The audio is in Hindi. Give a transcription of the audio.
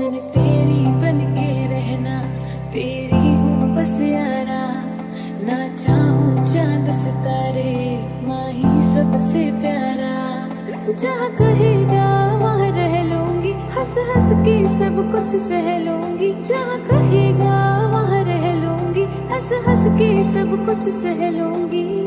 मैंने तेरी बन के रहना, तेरी हूँ बस यारा, ना चाहूँ चांद सितारे, माँ ही सबसे प्यारा। जहाँ कहेगा वहाँ रह लूंगी, हंस हंस के सब कुछ सह लूंगी। जहाँ कहेगा वहाँ रह लूंगी, हंस हंस के सब कुछ सह लूंगी।